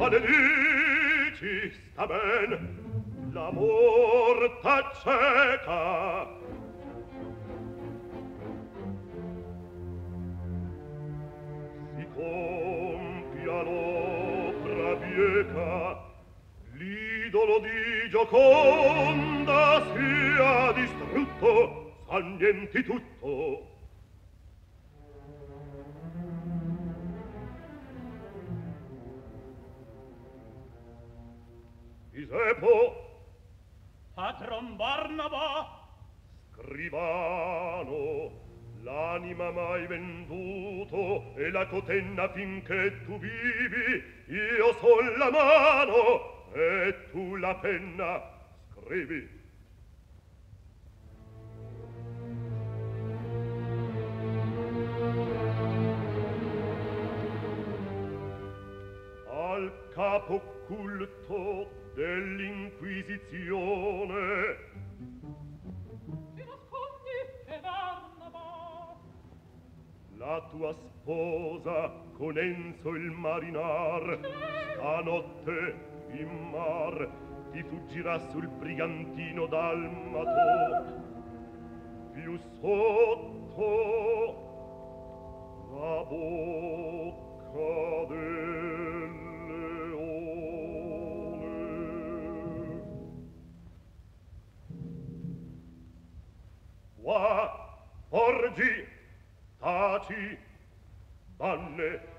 maledici, sta ben, l'amor t'acceca. Si compia l'opera bieca, l'idolo di Gioconda sia distrutto, s'annienti tutto. Isepo, patron Barnaba, scrivano, l'anima mai venduto e la cotenna finché tu vivi, io son la mano e tu la penna, scrivi. Al capo occulto dell'Inquisizione. ti nascondi e Barnaba. La tua sposa con Enzo il marinar stanotte in mar ti fuggirà sul brigantino dalmato. Più sotto la bocca del leone. Qua, porgi, taci, banne,